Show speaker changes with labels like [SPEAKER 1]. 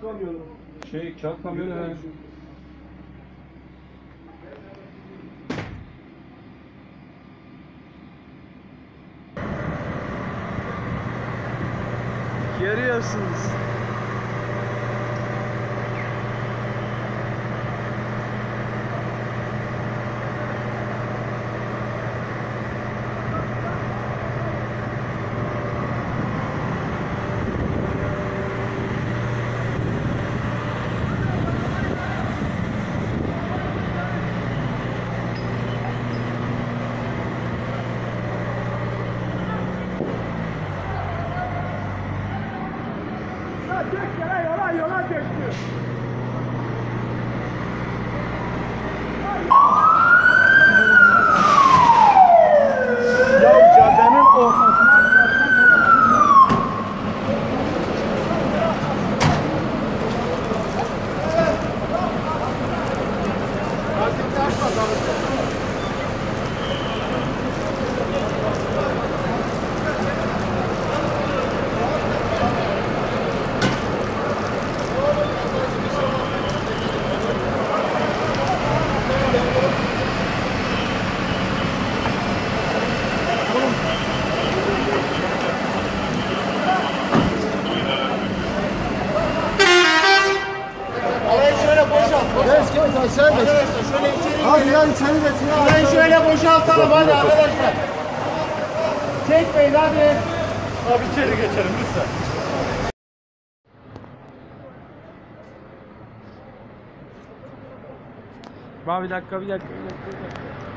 [SPEAKER 1] kamyonu.
[SPEAKER 2] Kağıt kamyonu he.
[SPEAKER 3] Görüyorsunuz.
[SPEAKER 1] Yola döktü. Ya caddenin ortasına
[SPEAKER 4] Aşağı geç. Hadi ya içeri geç ya.
[SPEAKER 1] Burayı şöyle boşaltalım hadi arkadaşlar. Çekmeyin hadi. Abi içeri geçelim lütfen.
[SPEAKER 3] Bir dakika.